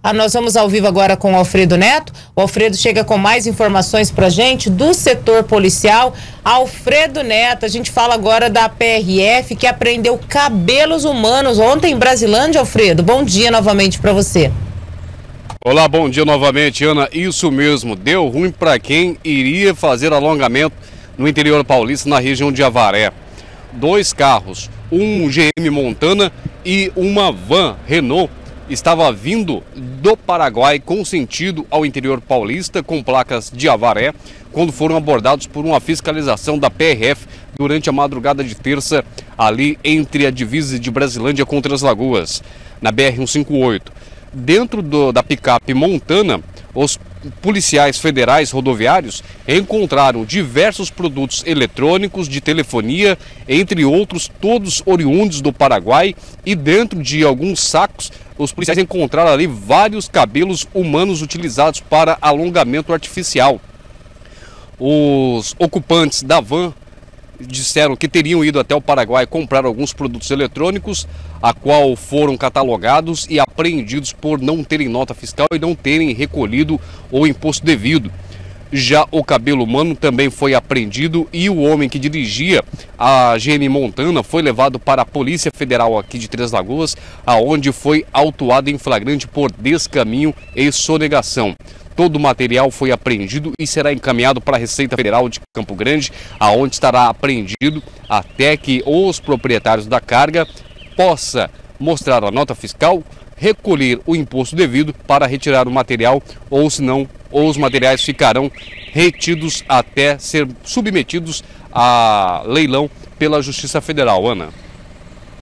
Nós vamos ao vivo agora com o Alfredo Neto. O Alfredo chega com mais informações pra gente do setor policial. Alfredo Neto, a gente fala agora da PRF que apreendeu cabelos humanos ontem em Brasilândia. Alfredo, bom dia novamente para você. Olá, bom dia novamente, Ana. Isso mesmo, deu ruim para quem iria fazer alongamento no interior paulista, na região de Avaré. 2 carros, um GM Montana e uma van Renault, estava vindo do Paraguai com sentido ao interior paulista, com placas de Avaré, quando foram abordados por uma fiscalização da PRF durante a madrugada de terça, ali entre a divisa de Brasilândia com Três Lagoas, na BR-158. Dentro da picape Montana, os policiais federais rodoviários encontraram diversos produtos eletrônicos, de telefonia, entre outros, todos oriundos do Paraguai, e dentro de alguns sacos, os policiais encontraram ali vários cabelos humanos utilizados para alongamento artificial. Os ocupantes da van disseram que teriam ido até o Paraguai comprar alguns produtos eletrônicos, a qual foram catalogados e apreendidos por não terem nota fiscal e não terem recolhido o imposto devido. Já o cabelo humano também foi apreendido e o homem que dirigia a GM Montana foi levado para a Polícia Federal aqui de Três Lagoas, aonde foi autuado em flagrante por descaminho e sonegação. Todo o material foi apreendido e será encaminhado para a Receita Federal de Campo Grande, aonde estará apreendido até que os proprietários da carga possam mostrar a nota fiscal, recolher o imposto devido para retirar o material, ou senão os materiais ficarão retidos até ser submetidos a leilão pela Justiça Federal. Ana.